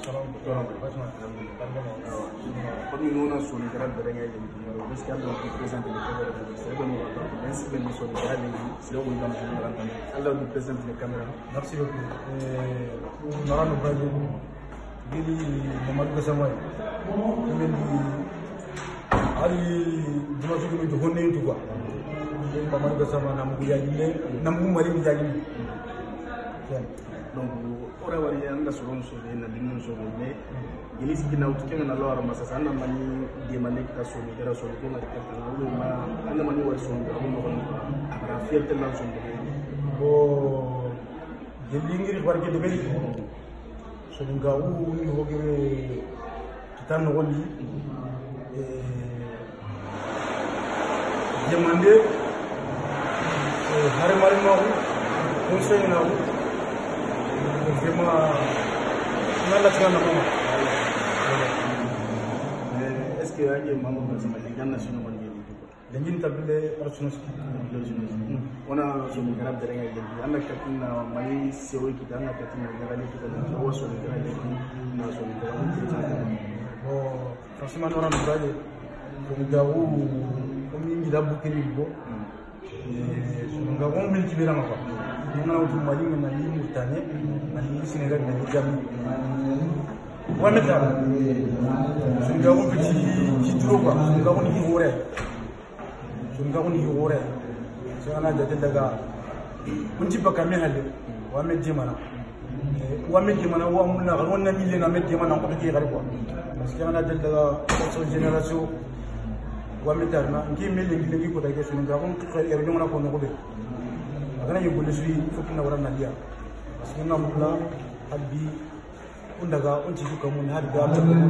Comme nous, on a son écran de règne, parce qu'il y a des présents de l'école, c'est bon, même si nous sommes là, c'est là où nous allons entendre. Alors, nous présentons les caméras. Merci beaucoup. Nous allons nous parler de Mamadou Gassama. Ali dimanche que nous devons nous voir. Mamadou Gassama n'a pas gagné, n'a pas gagné. Donc, on va voir un assurant sur les nations unies. Il est ici n'autre que na loi ramassa sana mani demande ka so ni dara so ko na ka na ma ana mani wa so ko no abra fierté na so bo de lingiri warke de beli so nga u ni hoge tan woni demande hare mari ma conseil na vraiment nala tsana mama. Est-ce que il y a membre de la nation Lengin tabile arsunos on a son grave de règne on a katina mali sewo kita na katina ngale kita na wo so de règne na so de règne franchement on a braille ko gawu ko min gida bukini bo so ngawo min tibira ma ko ngana wutu mali na ni mutane mali Sénégal na ni jam wa meta so ngawo petit trop quoi ngawo ni hore sunga kuni hore sai ana da daga mun ji baka me halle wa me jimana wa mun na garon na mille na me jimana ko take garko parce que ana da daga ko génération wa me tarna ngi mille ngi ko take sunga kun ko er jomana ko no ko be agana yu bulle sui fukina wara na dia parce que na mula habbi undaga unci suka mun har da ta ko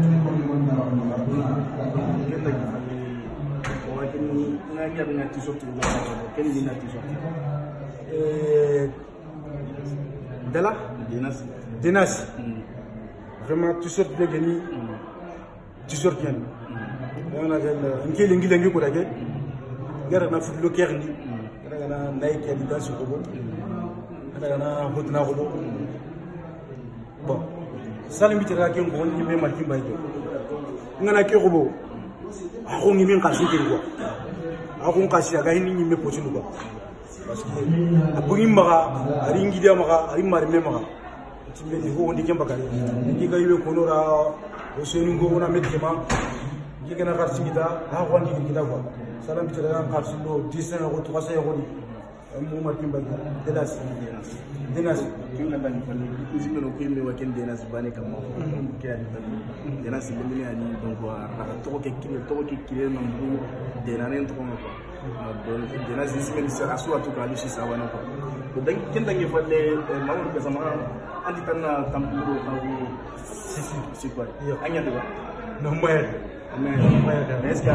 Dela Dinas vraiment tu sortes de gagner tu sortes bien on a un ngi ko dage gara na fulo kerni gara na naik ya diga su ko gara na hotna ko bon salim bi tira ke ko ni me markin bayjo ngana ke ko ako ngi min kasi kiri quoi ako kasi aga hini nyi me potinu quoi parce que abugi maga ari ngi dia maga ari mari me maga timbe ni ho ndi kemba kali ngi ga yibe kono ra o senu go na medjema ngi gana karsi kita ha ko ngi kita quoi salam bi tara karsi do 10 ko 300 ko ni mo markin ba denas kinga bani fali izime no kime wa ken denas bani kama ke ali denas limini ani donc wa to ko kile no mbu denane to ko ko denas izime sa asu atu ka ali shi sawana ko to dan kin dan yefalle mamu ka sama andi tanna tampuro ka si quoi anya de no moy est-ce que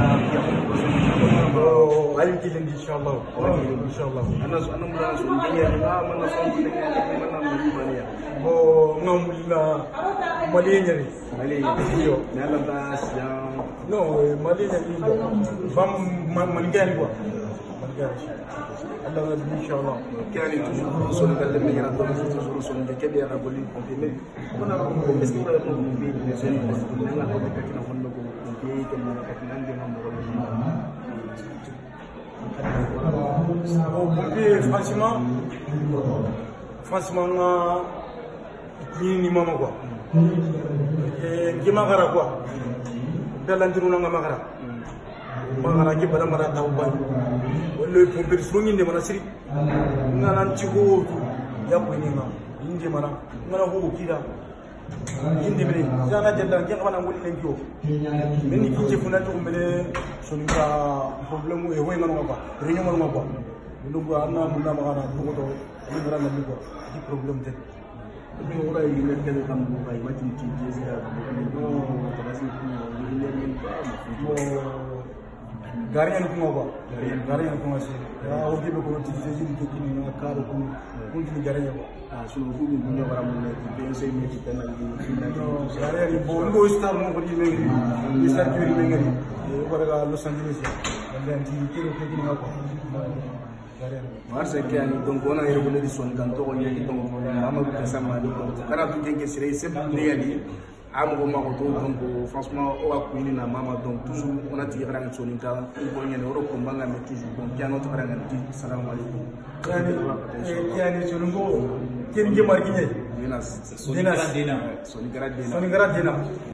alim ki len inshallah ana mula so ngene na man so ngene man na mali baniya bo ngamulina mali nyari yo na la bas ya no mali nyari bam man ngani quoi Allah inshallah kani toujours so ngale me yana don toujours so ngeke be yana boli confirmer on a est-ce que va ko bi les jeunes parce que on a ko ka kina hondo ko bi ko na ka kina ngene mo franchement ni mama quoi magara quoi dalandiru na magara ki bala mara taw bay wala pomper so nginde mana siri ngana ciko ya ko ni ma inde mana ngana ho kida inde bele jana jalla ngi xana ngul len ko men ni kinje funa to mele sonika problème e hoy ngana ba réunion ngana ba ndu ko amna mu na magana ko to ni ngara na ko di problème te ni ora yi len ken kam bu bay wati ci jesa no tabasi ko ni len ko Garian kuma ba garian kuma sai ya hoge be ko tije jin ke kini na karo kun ni garian ba so ko ni bunya bara mun ne be sai me ci tan ni garian bo ngo star mo ko di me star ki me ngari ko daga Los Angeles dan ti kiro ke kini ko garian marse ke ani donc on a irregulé di son ganto ko ni donc Amadou Gassama ni ko kana tu ke sire se ne yali amo ma ko donc franchement o wa kuini na mama donc toujours on a tiré ran soninka ko ngene oro ko mbanga me toujours donc piano to ran ngi salam alaikum yani sonungo ken nge marginye dina soninga dina